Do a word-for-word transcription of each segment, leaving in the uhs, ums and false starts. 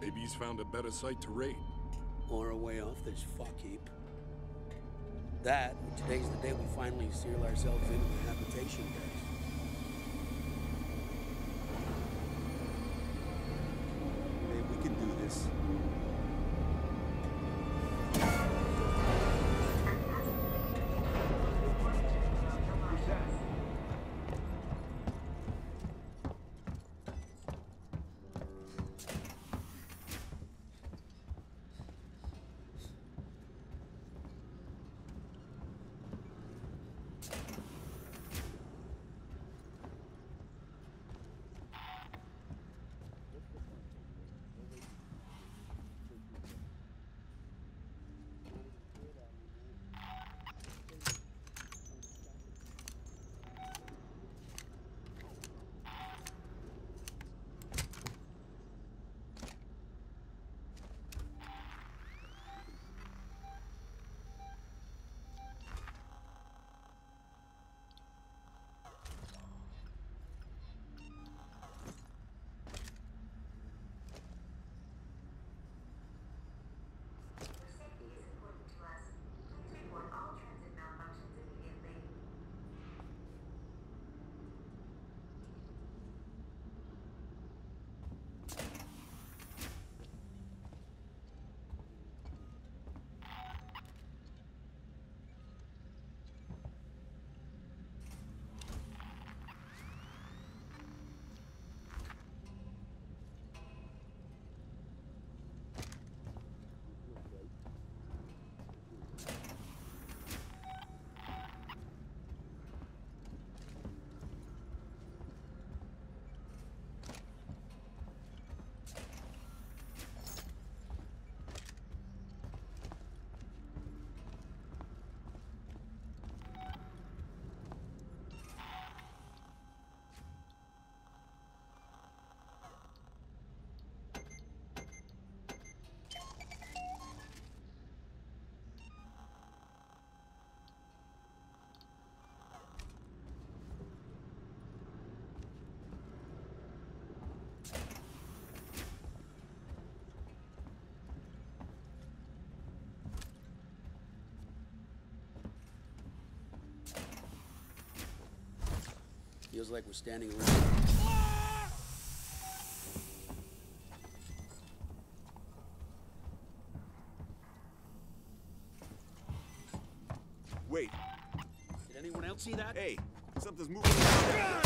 Maybe he's found a better site to raid. Or a way off this fuck heap. That, today's the day we finally seal ourselves into the habitation base. Hey, we can do this. Feels like we're standing around. Wait. Did anyone else see that? Hey, something's moving around.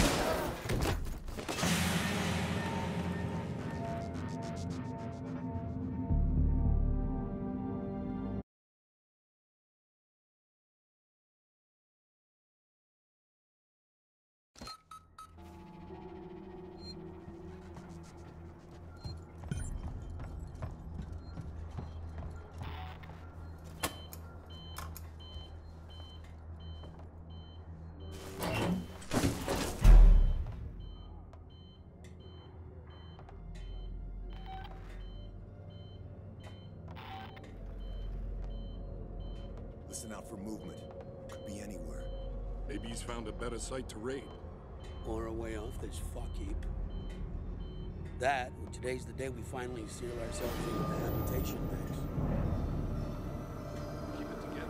Listen out for movement. Could be anywhere. Maybe he's found a better site to raid. Or a way off this fuck heap. That, today's the day we finally seal ourselves into the habitation base. Keep it together.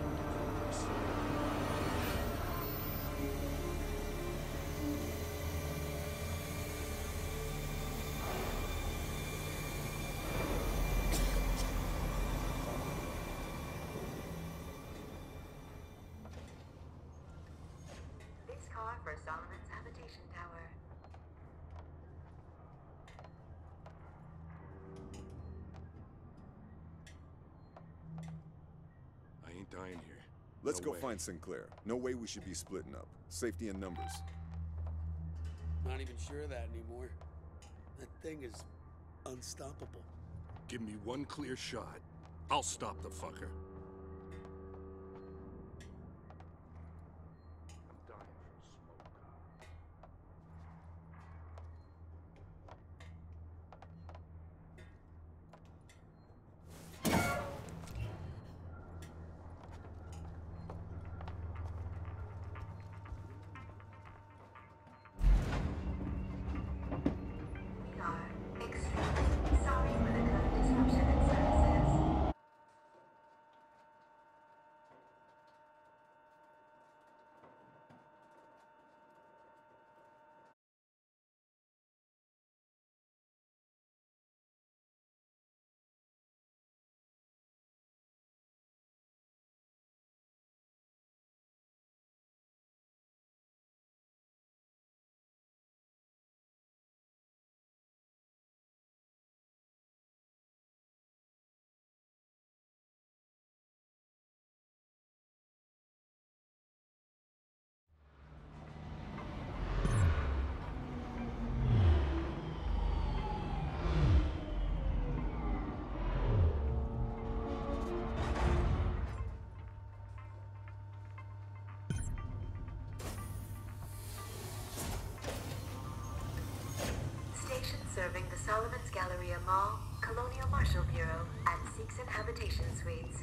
For Solomon's habitation tower. I ain't dying here. Let's No go way. find Sinclair. No way we should be splitting up. Safety in numbers. Not even sure of that anymore. That thing is unstoppable. Give me one clear shot. I'll stop the fucker. I'm dying for smoke. We are extremely serving the Solomon's Galleria Mall, Colonial Marshal Bureau, and Seegson Habitation Suites.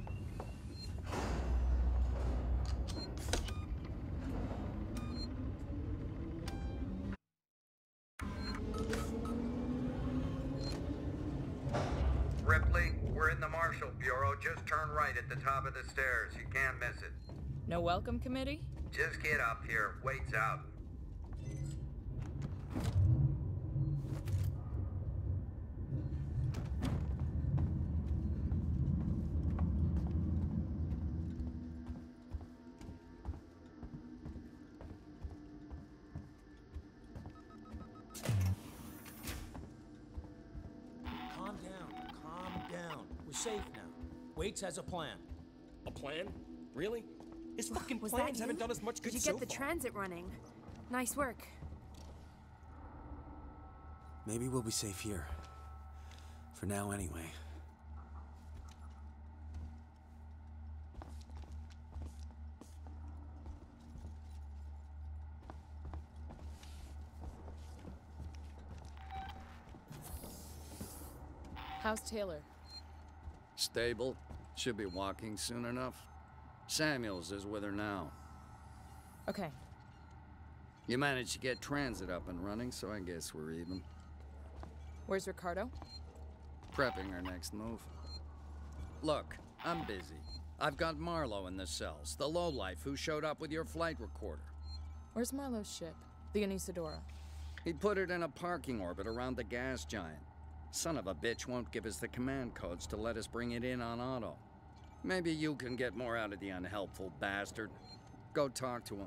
Ripley, we're in the Marshal Bureau. Just turn right at the top of the stairs. You can't miss it. No welcome committee? Just get up here. Wait's out. Calm down. Calm down. We're safe now. Waits has a plan. A plan? Really? His fucking Was plans that haven't you? done us much good Did you so get the far. transit running? Nice work. Maybe we'll be safe here. For now, anyway. How's Taylor? Stable. Should be walking soon enough. Samuels is with her now. Okay. You managed to get transit up and running, so I guess we're even. Where's Ricardo? Prepping our next move. Look, I'm busy. I've got Marlowe in the cells, the lowlife who showed up with your flight recorder. Where's Marlowe's ship? The Anisadora. He put it in a parking orbit around the gas giant. Son of a bitch won't give us the command codes to let us bring it in on auto. Maybe you can get more out of the unhelpful bastard. Go talk to him.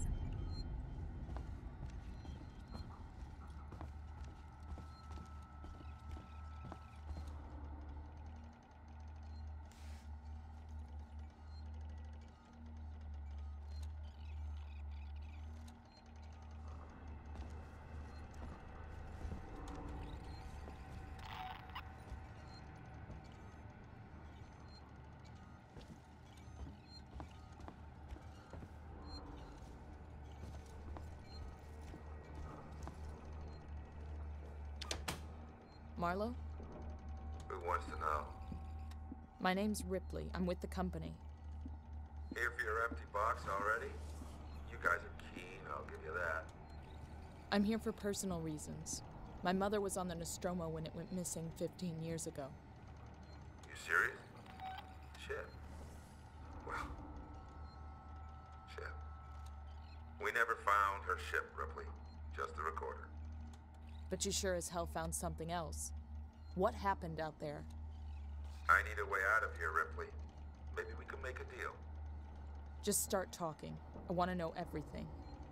Marlowe? Who wants to know? My name's Ripley. I'm with the company. Here for your empty box already? You guys are keen, I'll give you that. I'm here for personal reasons. My mother was on the Nostromo when it went missing fifteen years ago. You serious? Shit. Well. Shit. We never found her ship, Ripley. Just the recorder. But you sure as hell found something else. What happened out there? I need a way out of here, Ripley. Maybe we can make a deal. Just start talking. I want to know everything.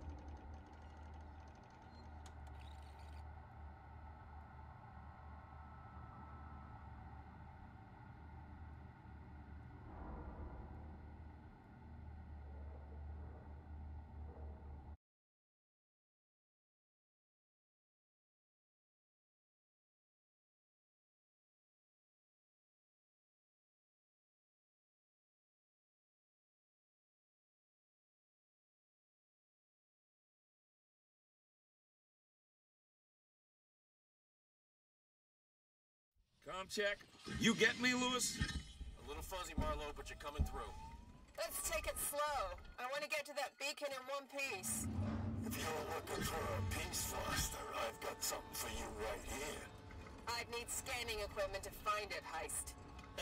Com check. You get me, Lewis? A little fuzzy, Marlowe, but you're coming through. Let's take it slow. I want to get to that beacon in one piece. If you're looking for a peace, Foster, I've got something for you right here. I'd need scanning equipment to find it, Heist.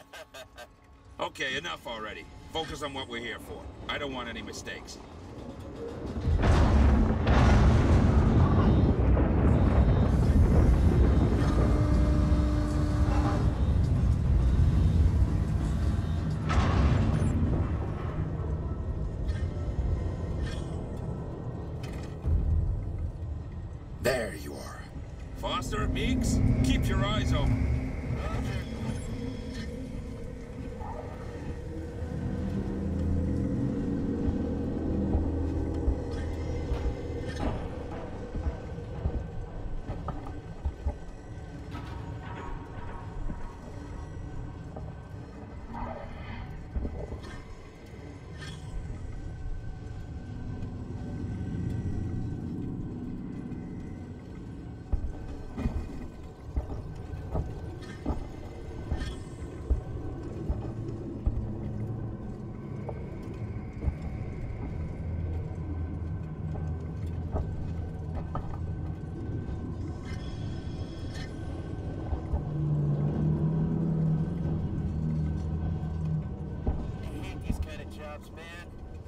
Okay, enough already. Focus on what we're here for. I don't want any mistakes. There you are. Foster, Meeks, keep your eyes open.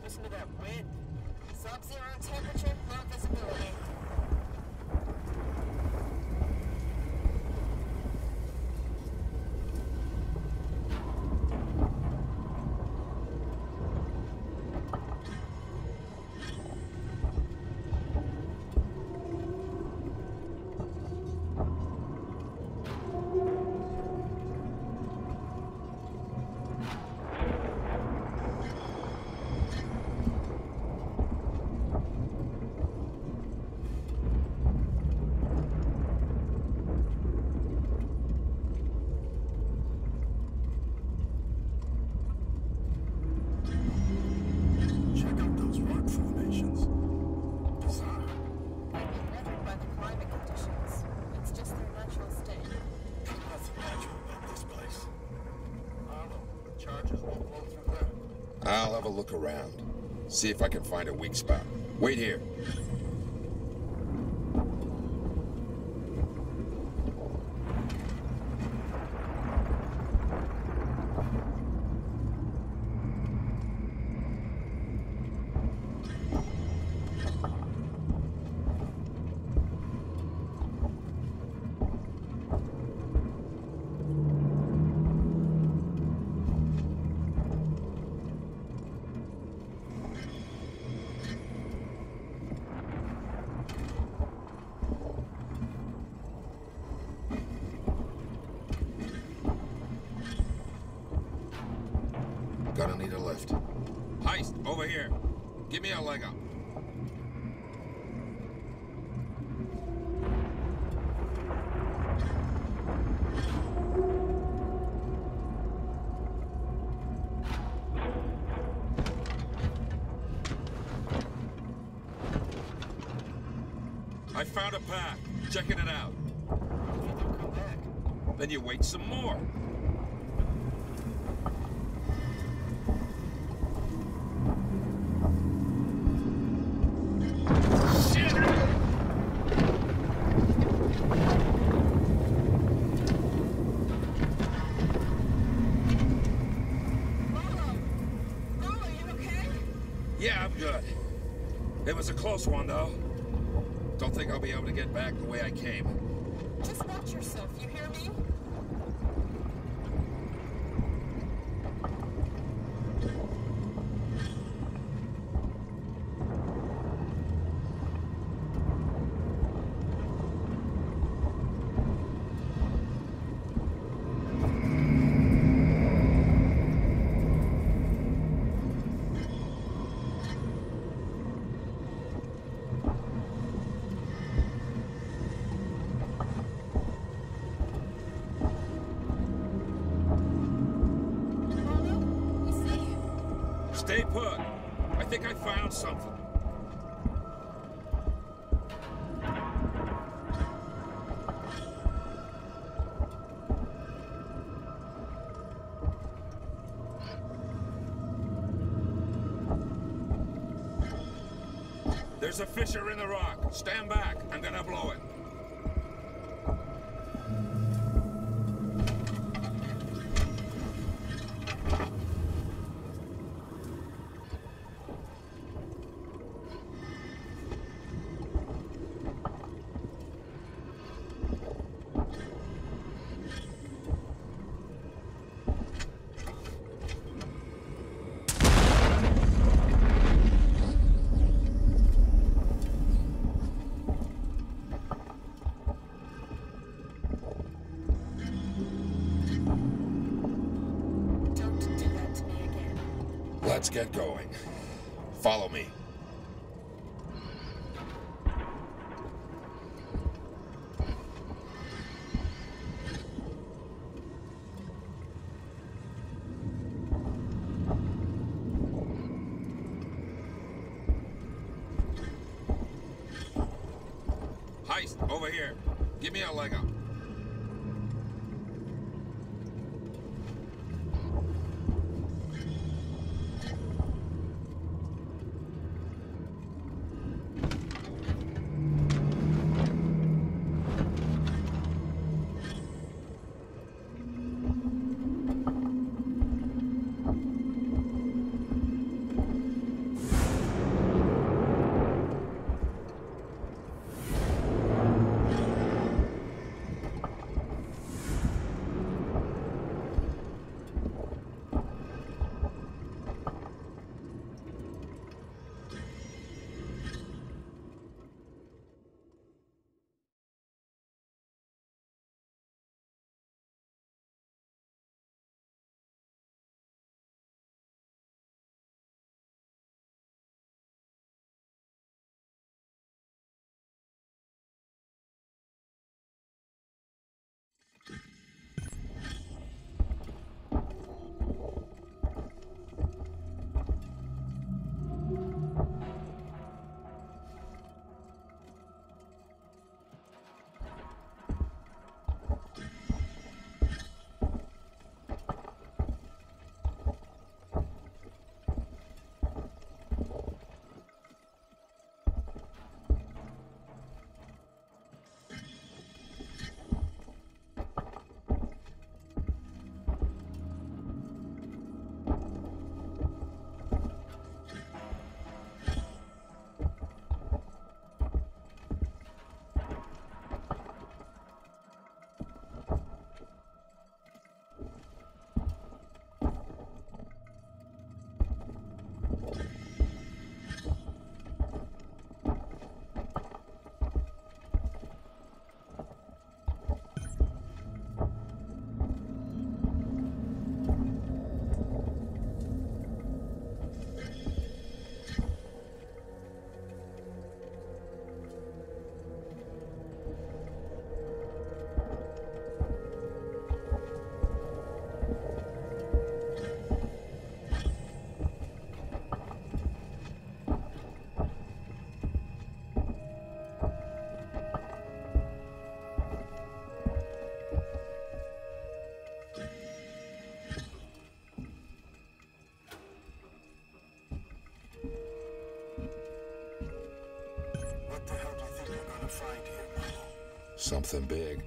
Listen to that wind. Sub-zero temperature, low visibility. I'll have a look around. See if I can find a weak spot. Wait here. Gonna need a lift. Heist, over here. Give me a leg up. I found a path. Checking it out. If you don't come back. Then you wait some more. Yeah, I'm good. It was a close one, though. Don't think I'll be able to get back the way I came. Just watch yourself, you hear me? Stay put. I think I found something. There's a fissure in the rock. Stand back. I'm gonna blow it. Let's get going. Follow me. Heist, over here. Give me a leg up. Something big.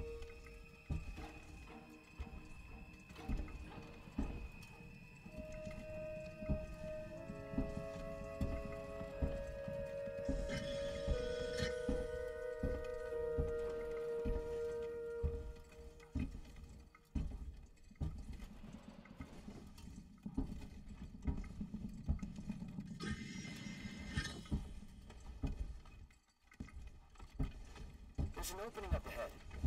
There's an opening up ahead.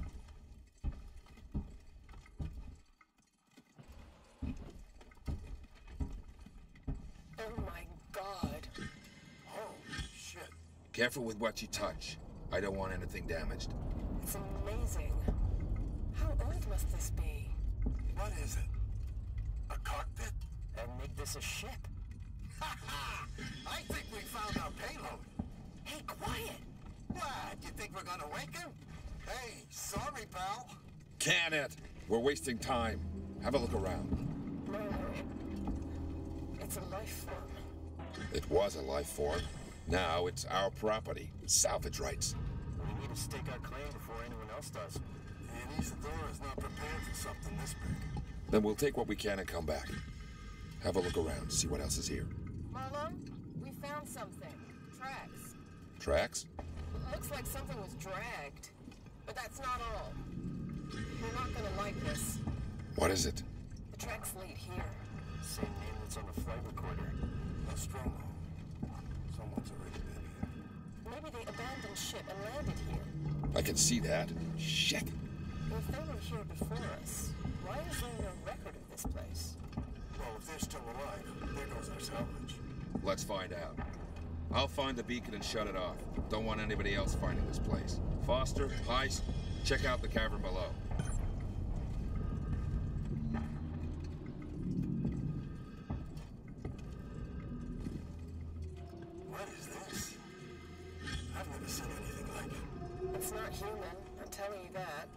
Oh my god. Holy shit. Careful with what you touch. I don't want anything damaged. It's amazing. How old must this be? What is it? A cockpit? And make this a ship. Ha ha! I think we found our payload. Hey, quiet! What? You think we're gonna wake him? Hey, sorry, pal. Can it? We're wasting time. Have a look around. No, no, it, it's a life form. It was a life form. Now it's our property. Salvage rights. We need to stake our claim before anyone else does. And Isadora is not prepared for something this big. Then we'll take what we can and come back. Have a look around, see what else is here. Marlon, we found something. Tracks. Tracks? Looks like something was dragged. But that's not all. You're not gonna like this. What is it? The tracks lead here. Same name that's on the flight recorder. Nostromo. Someone's already been here. Maybe they abandoned ship and landed here. I can see that. Shit. If they were here before us, why is there no record of this place? Well, if they're still alive, there goes our salvage. Let's find out. I'll find the beacon and shut it off. Don't want anybody else finding this place. Foster, Heist, check out the cavern below. What is this? I've never seen anything like it. It's not human, I'm telling you that.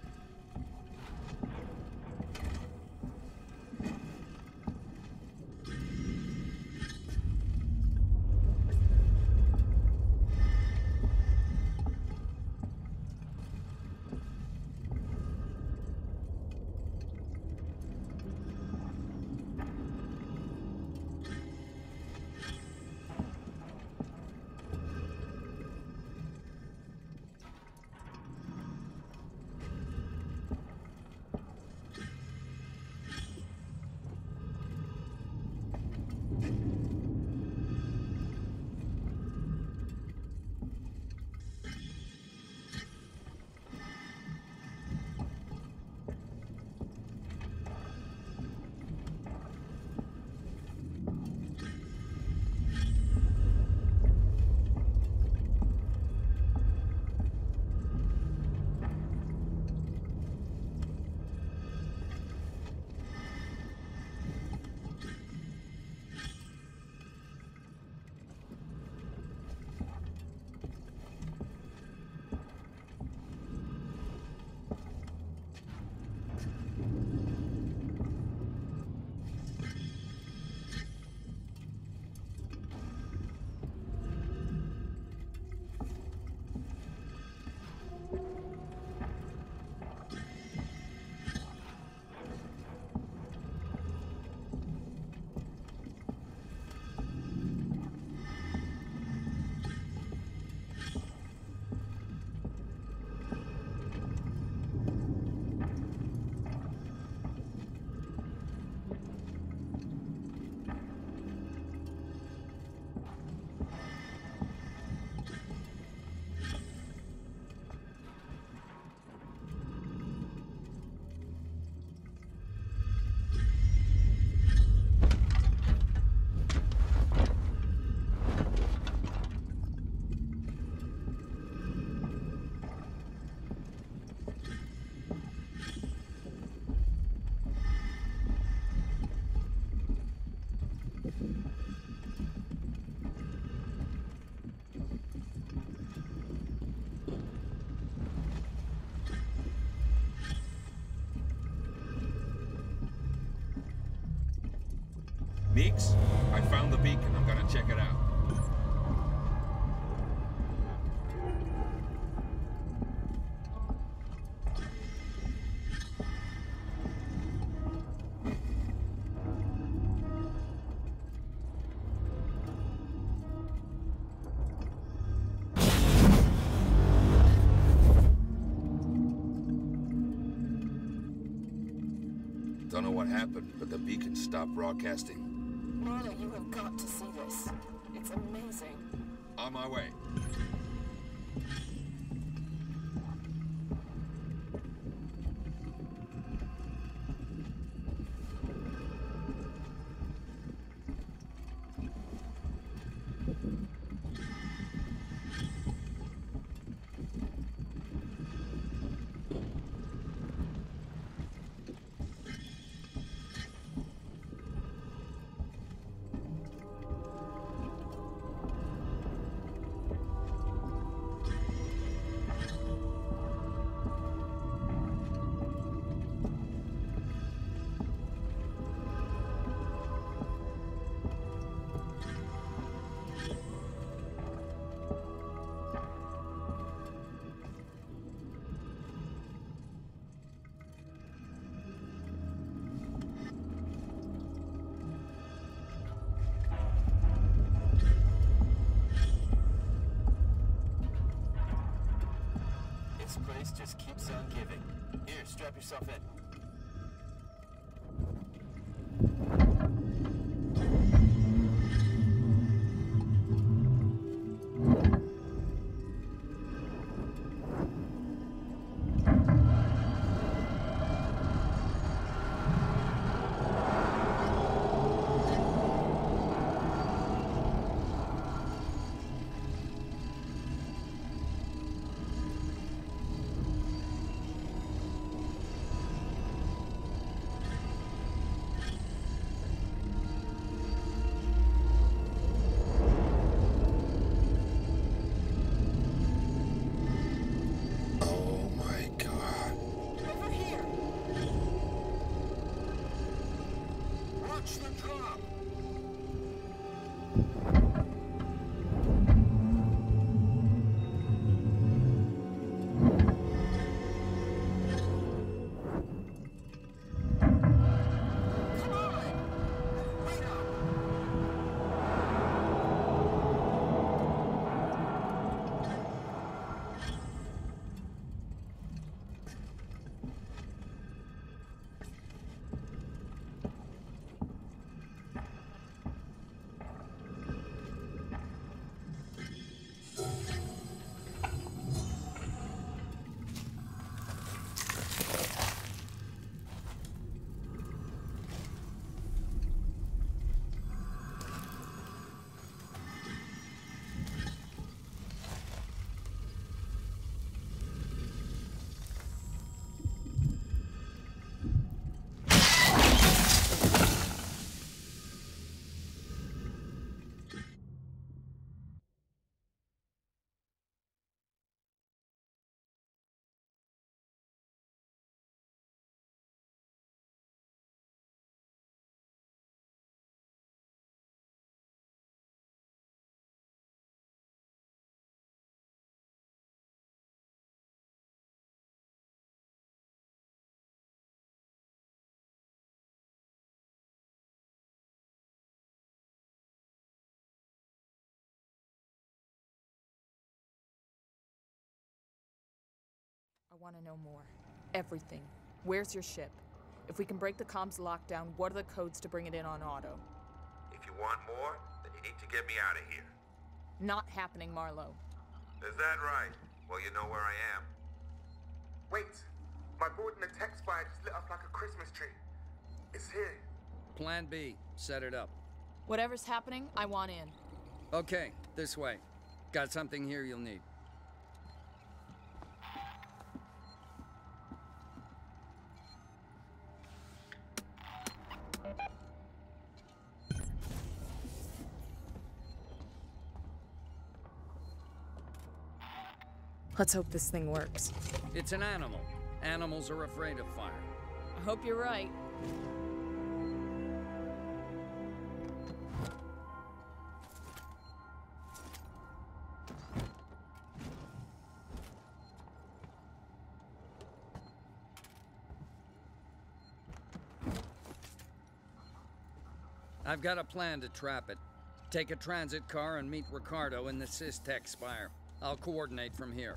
Meeks, I found the beacon. I'm gonna check it out. Don't know what happened, but the beacon stopped broadcasting. Marlo, you have got to see this. It's amazing. On my way. This place just keeps on giving. Here, strap yourself in. I want to know more. Everything. Where's your ship? If we can break the comms lockdown, what are the codes to bring it in on auto? If you want more, then you need to get me out of here. Not happening, Marlo. Is that right? Well, you know where I am. Wait. My board in the tech spire just lit up like a Christmas tree. It's here. Plan B. Set it up. Whatever's happening, I want in. Okay, this way. Got something here you'll need. Let's hope this thing works. It's an animal. Animals are afraid of fire. I hope you're right. I've got a plan to trap it. Take a transit car and meet Ricardo in the Systech Spire. I'll coordinate from here.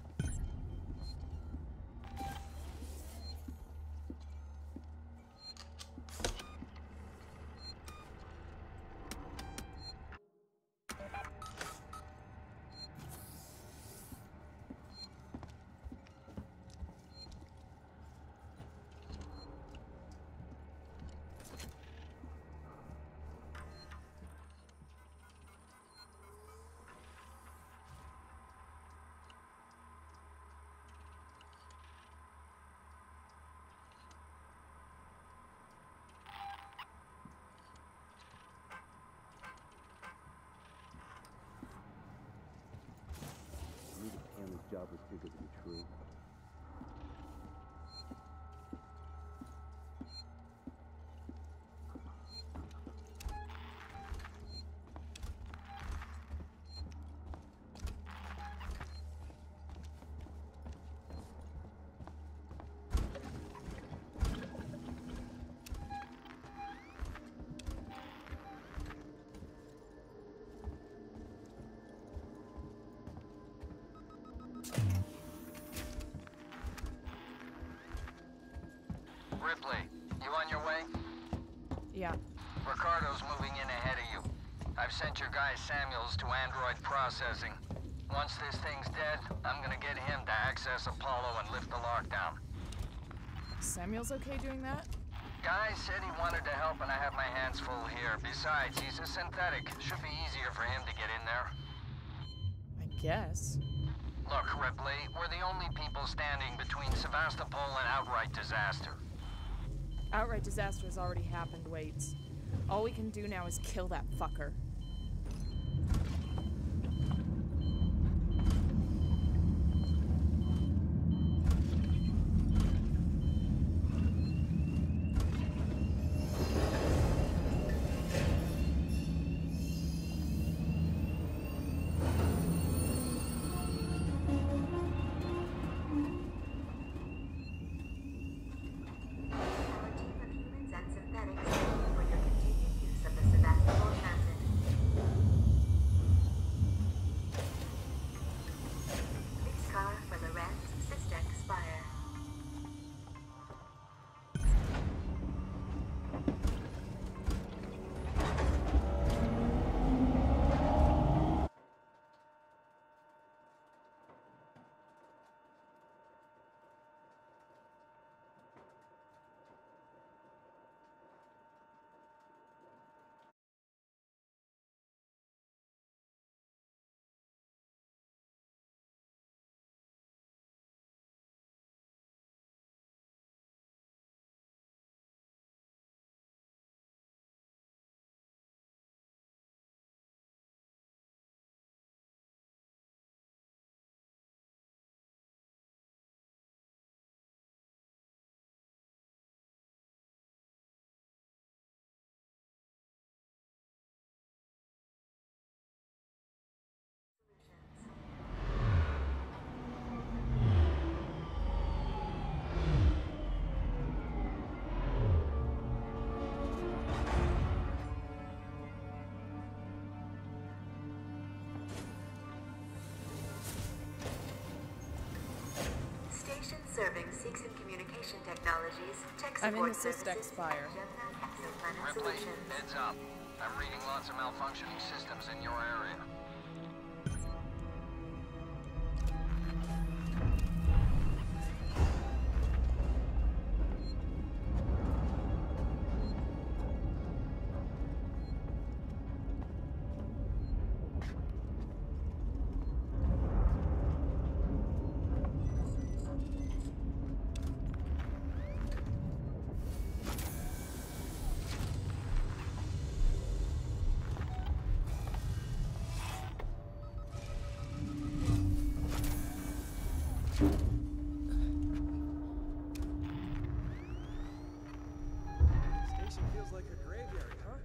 Ripley, you on your way? Yeah. Ricardo's moving in ahead of you. I've sent your guy Samuels to android processing. Once this thing's dead, I'm gonna get him to access Apollo and lift the lockdown. Samuel's okay doing that? Guy said he wanted to help and I have my hands full here. Besides, he's a synthetic. Should be easier for him to get in there. I guess. Look, Ripley, we're the only people standing between Sevastopol and outright disaster. Outright disaster has already happened, Waits. All we can do now is kill that fucker. Serving Seeks and Communication Technologies, tech I'm in support the Systech services, Spire. Exoplanet Ripley, Solutions. heads up. I'm reading lots of malfunctioning systems in your area. Feels like a graveyard, huh?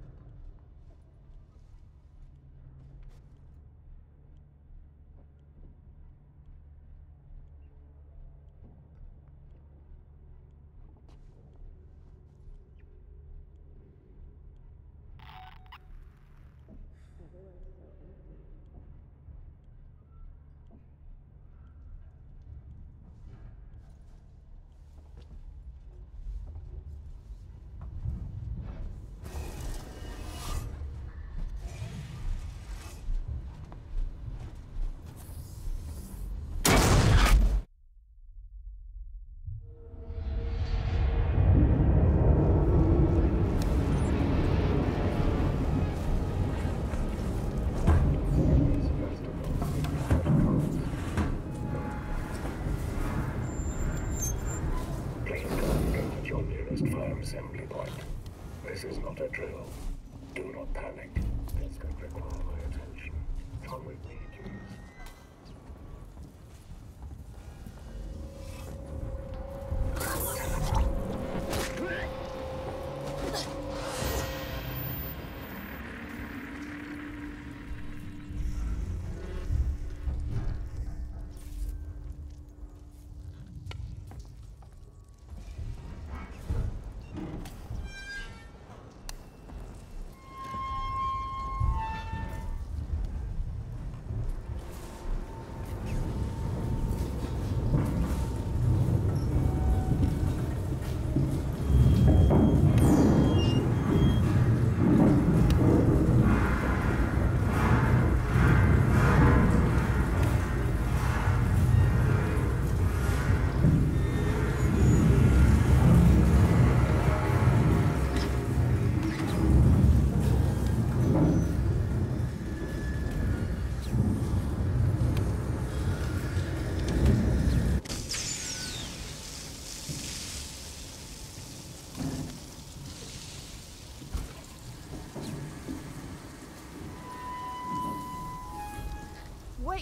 Assembly point. This is not a drill. Do not panic. This could require my attention. Come with me, please.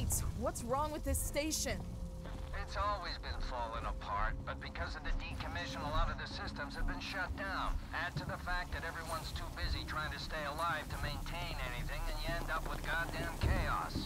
Waits, what's wrong with this station? It's always been falling apart, but because of the decommission, a lot of the systems have been shut down. Add to the fact that everyone's too busy trying to stay alive to maintain anything, and you end up with goddamn chaos.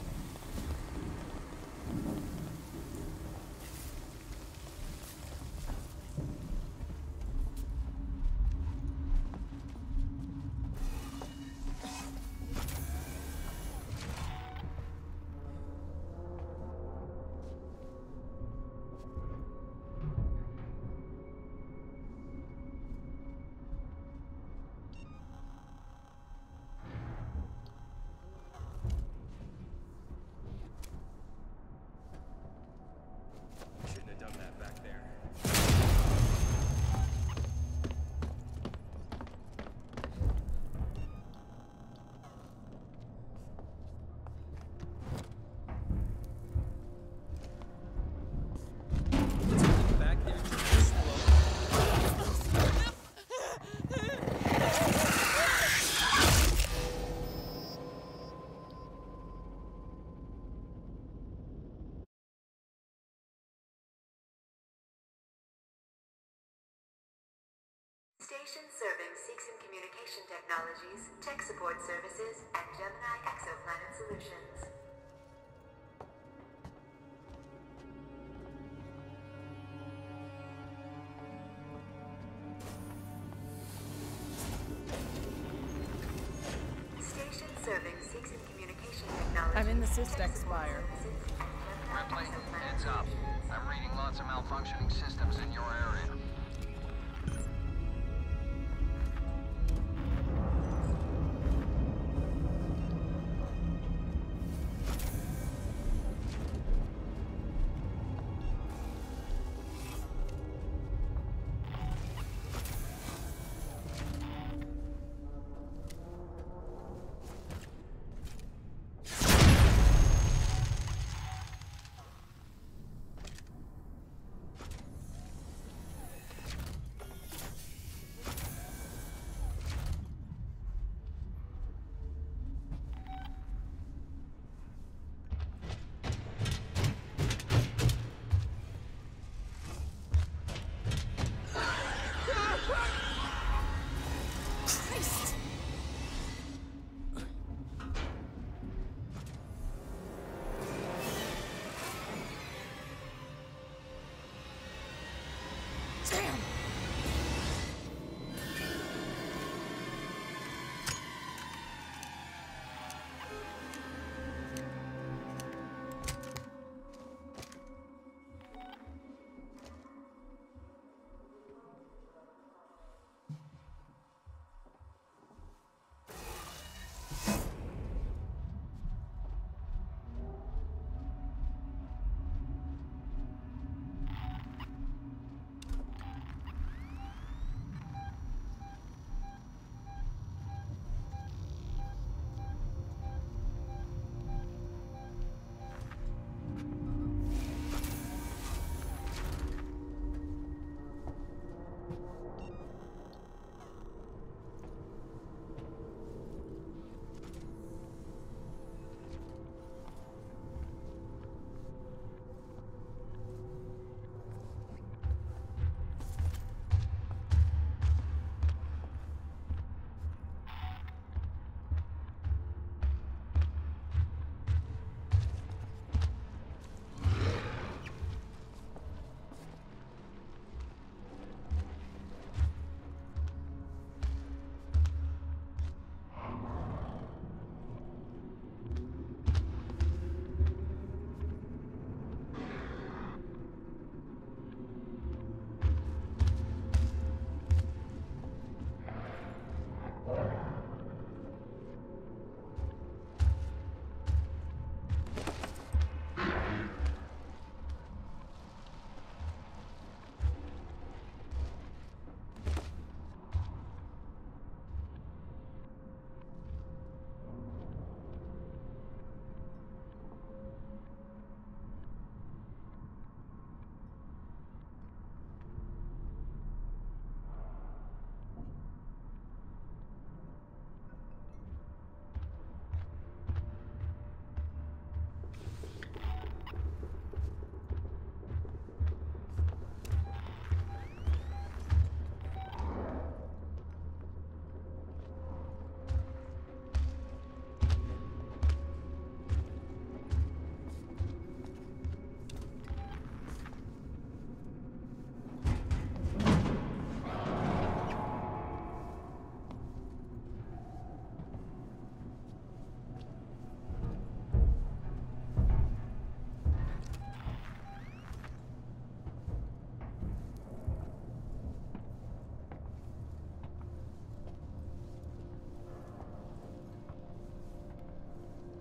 Shouldn't have done that back there. What's happening back there? Just Station serving Seegson Communication Technologies, Tech Support Services, and Gemini Exoplanet Solutions. Station serving Seegson Communication Technologies. I'm in the Systex Spire. Ripley, heads up. I'm reading lots of malfunctioning systems in your area.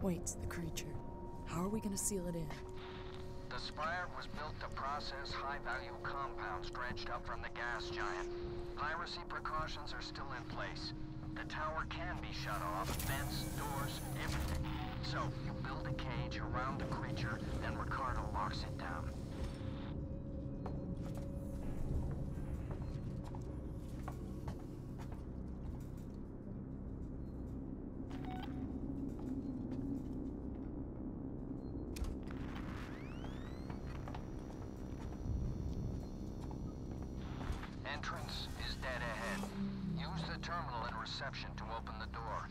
Wait, the creature. How are we gonna seal it in? The spire was built to process high-value compounds dredged up from the gas giant. Piracy precautions are still in place. The tower can be shut off, vents, doors, everything. So, you build a cage around the creature, then Ricardo locks it down. Entrance is dead ahead. Use the terminal in reception to open the door.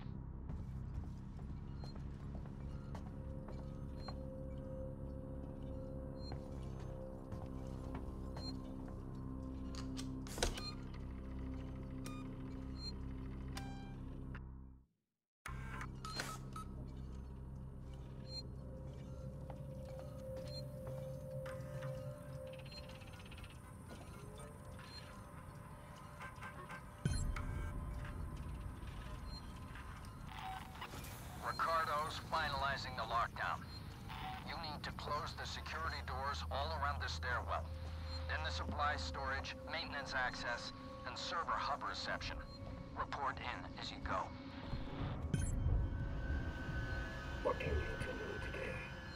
Ricardo's finalizing the lockdown. You need to close the security doors all around the stairwell. Then the supply storage, maintenance access, and server hub reception. Report in as you go. What do you need to know today?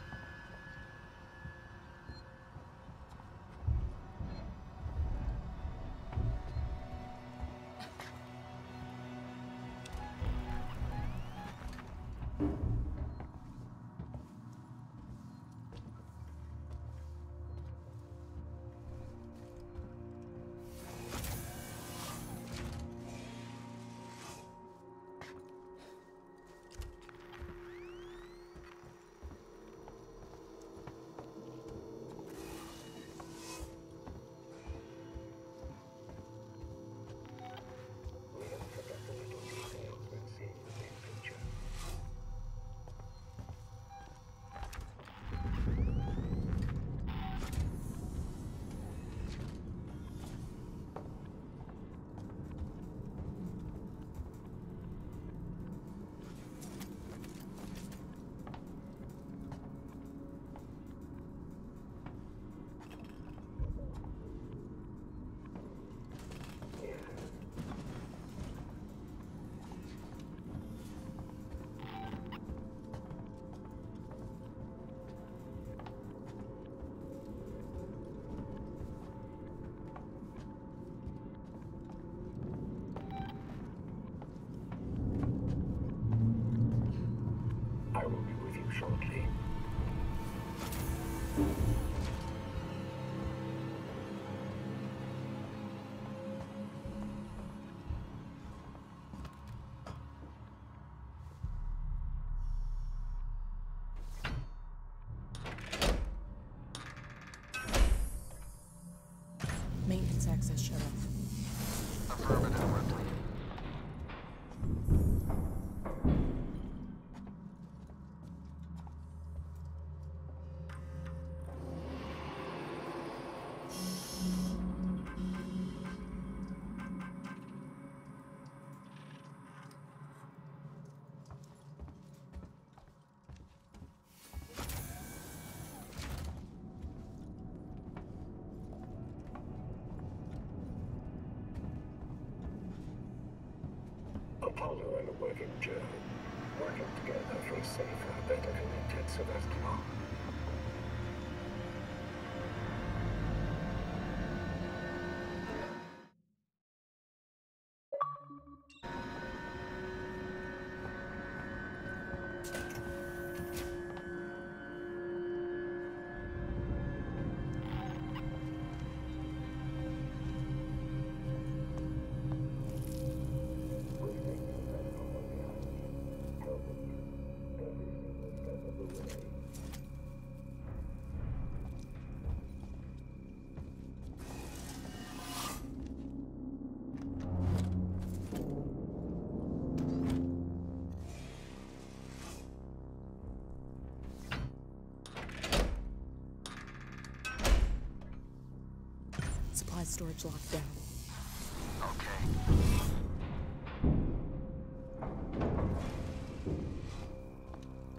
I will be with you shortly. Maintenance access shut off. Affirmative, Ripley. Apollo and a working Joe, working together for a safer, better connected Sevastopol. Supply storage locked down. Okay.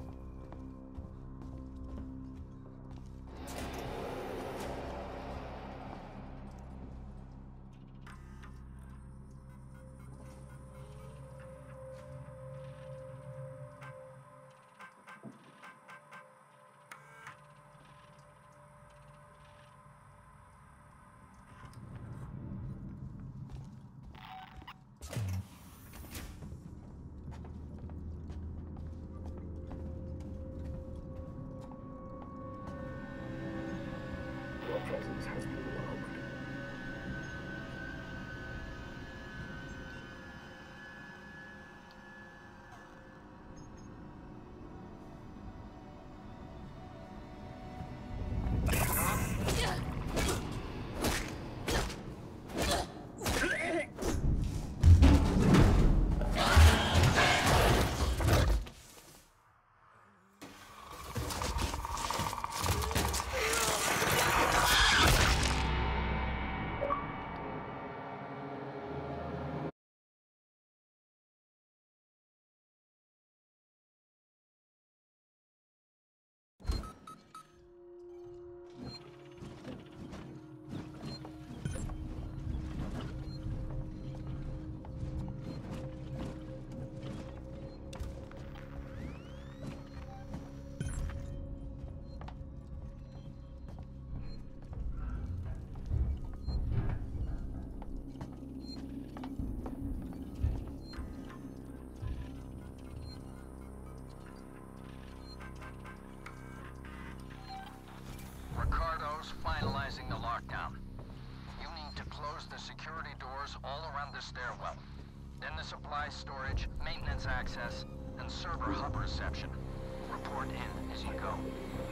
lockdown. You need to close the security doors all around the stairwell. Then the supply storage, maintenance access, and server hub reception. Report in as you go.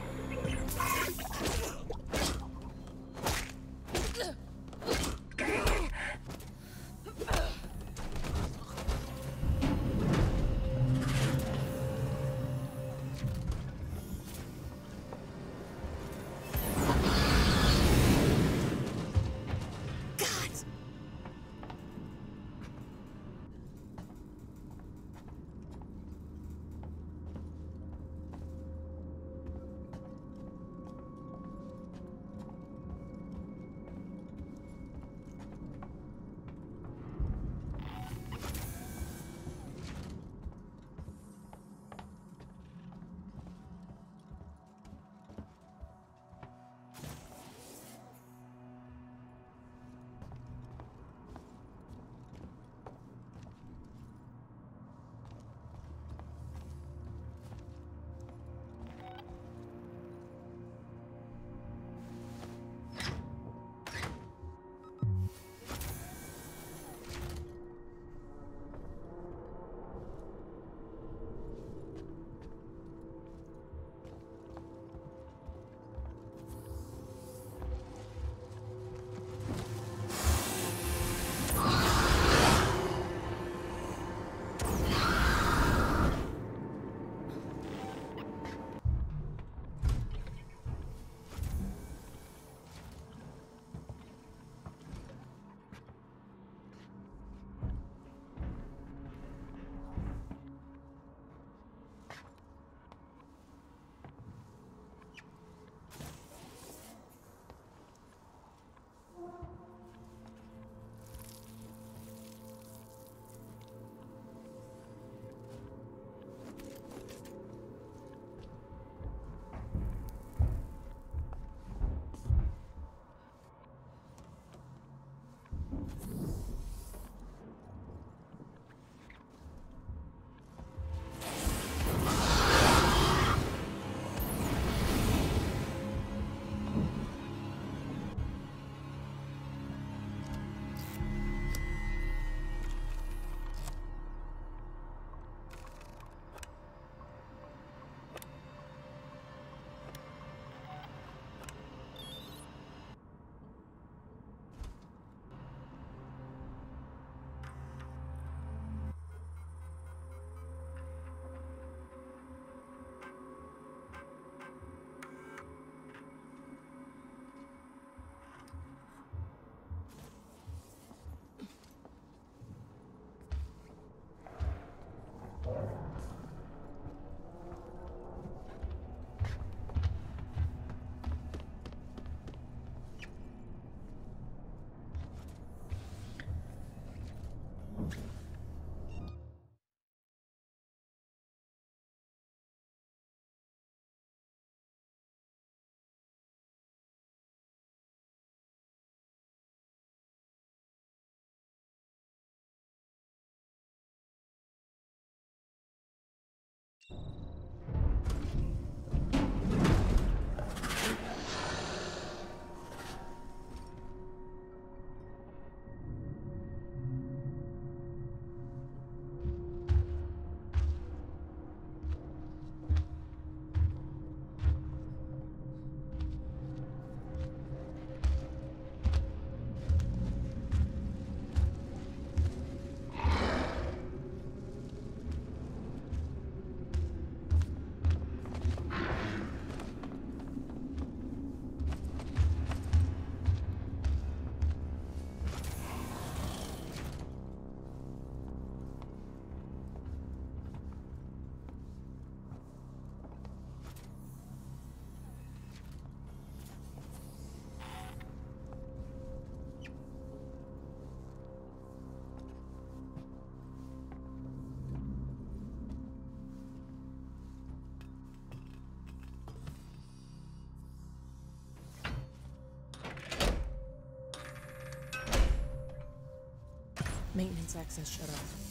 Maintenance access shut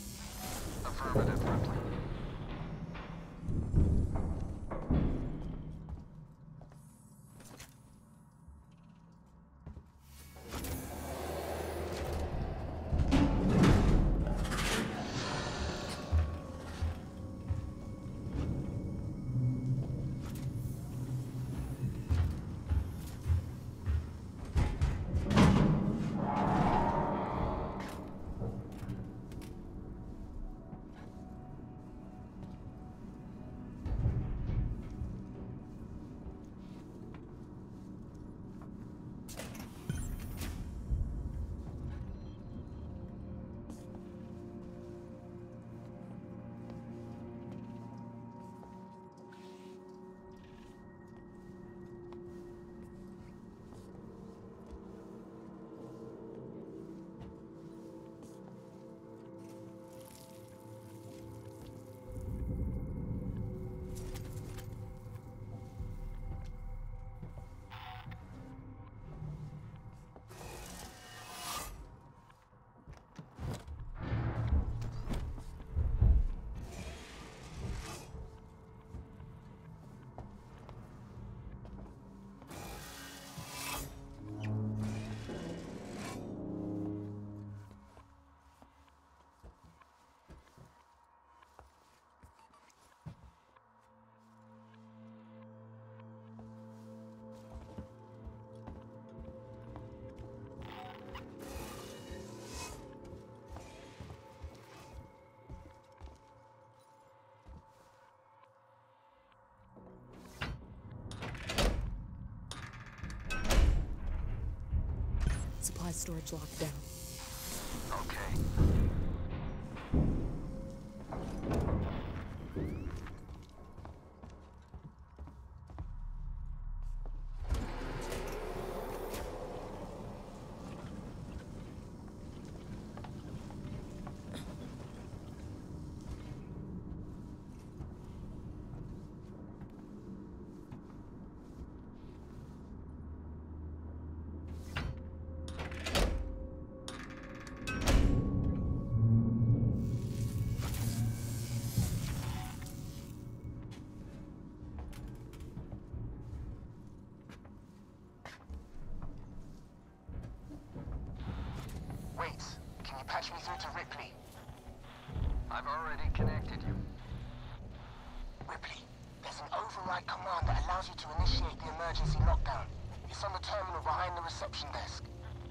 off. Affirmative, Ripley. supply storage locked down. Okay. Wait, can you patch me through to Ripley? I've already connected you. Ripley, there's an override command that allows you to initiate the emergency lockdown. It's on the terminal behind the reception desk.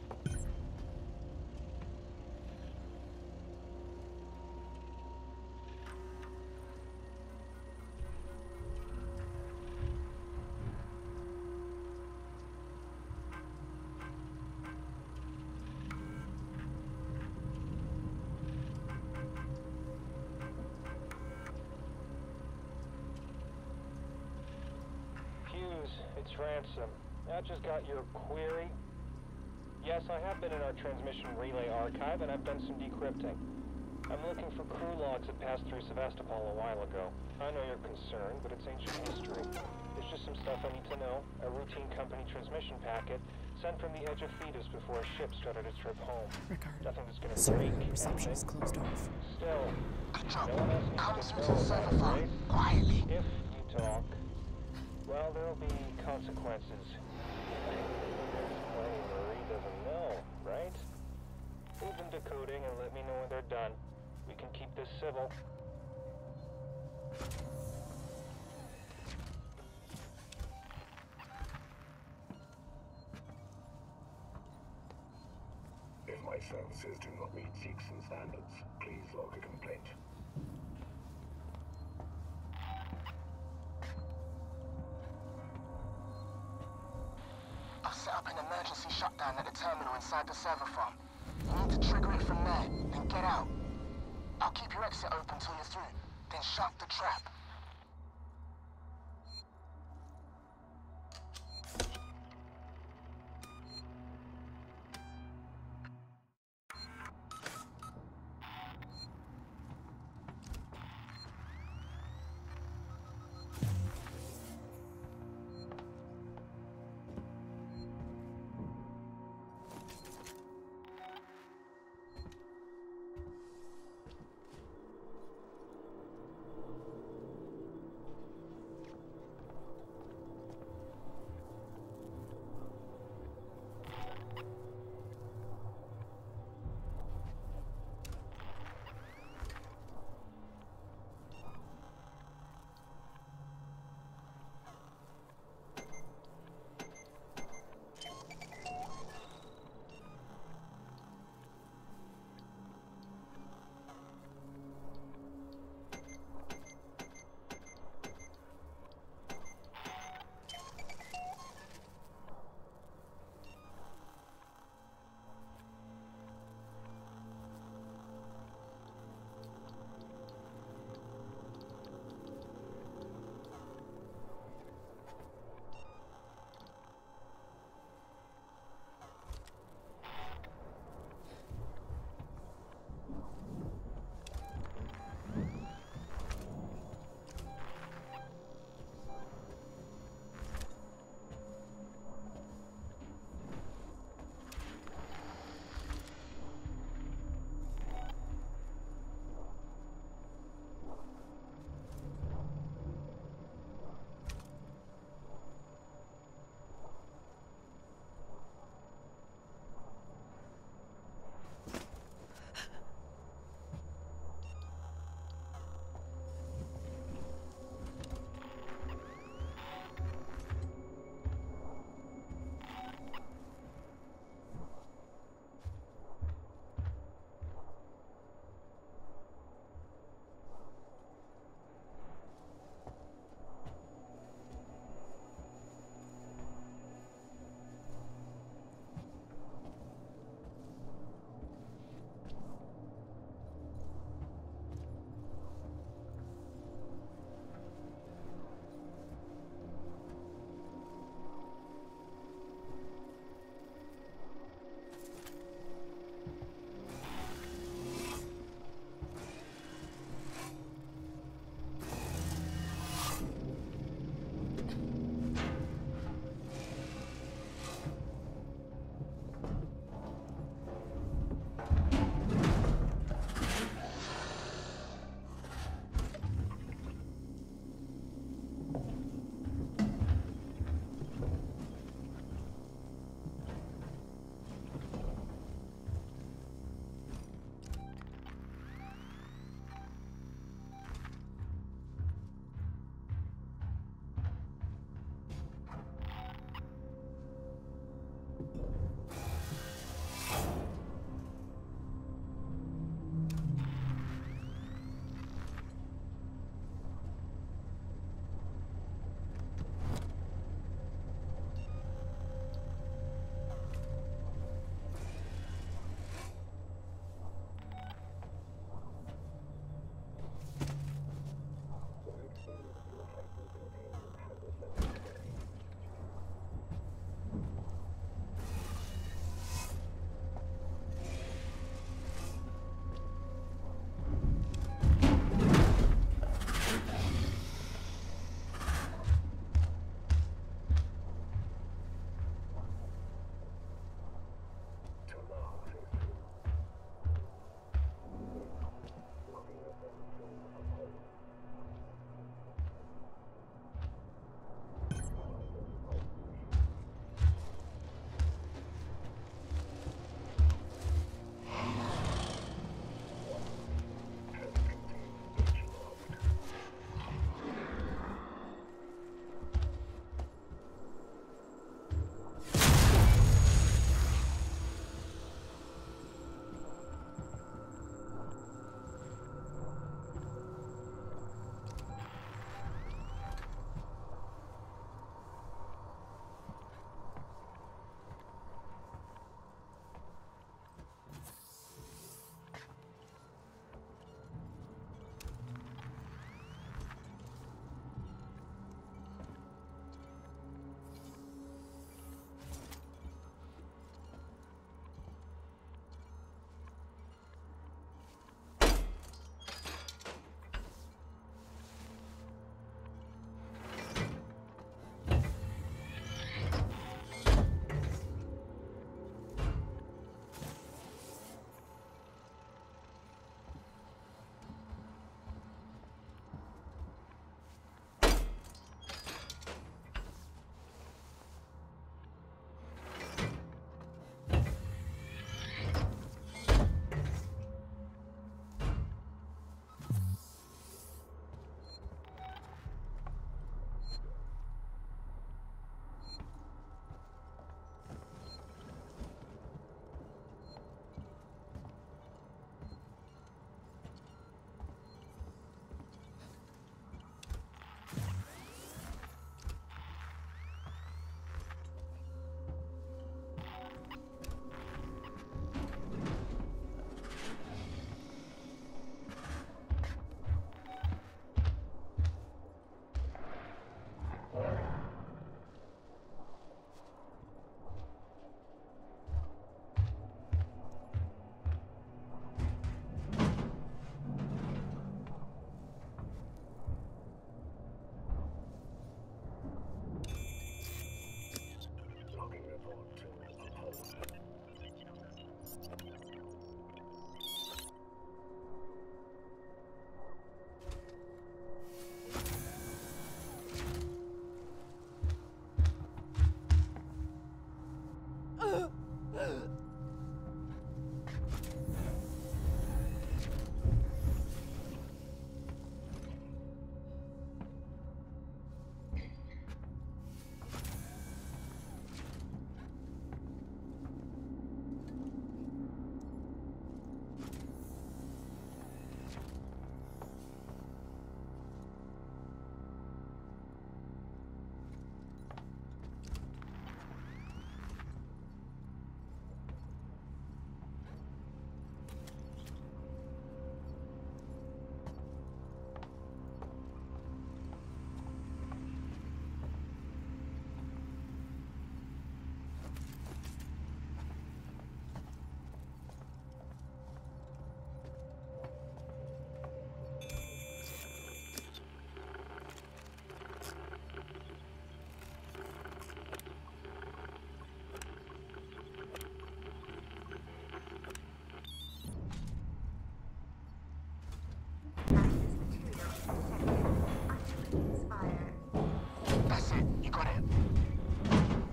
It's Ransom. I just got your query. Yes, I have been in our transmission relay archive, and I've done some decrypting. I'm looking for crew logs that passed through Sevastopol a while ago. I know you're concerned, but it's ancient history. There's just some stuff I need to know. A routine company transmission packet sent from the edge of Thetis before a ship started its trip home. Rickard, Nothing that's gonna sorry, break. reception is closed off. Still, Good job. no one else Come needs to through to the know server about farm, it, right? quietly. If you talk, well, there'll be consequences. Funny Marie doesn't know, right? Leave them decoding and let me know when they're done. We can keep this civil. If my services do not meet Seegson standards, please log a complaint. I've set up an emergency shutdown at the terminal inside the server farm. You need to trigger it from there, then get out. I'll keep your exit open till you're through, then shut the trap.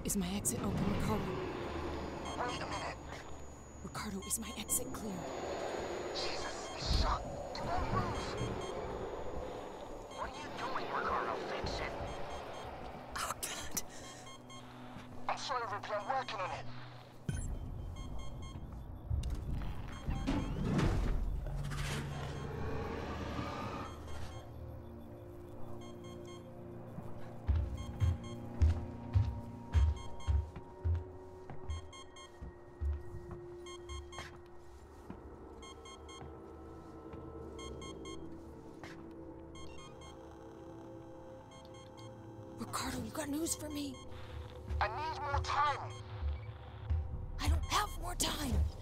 Is my exit open, Ricardo? Wait a minute. Ricardo, is my exit clear? Jesus, it's shut. It won't move. What are you doing, Ricardo? Fix it. Oh, God. I'm sorry, Ripley. I'm working on it. Ricardo, you got news for me? I need more time. I don't have more time.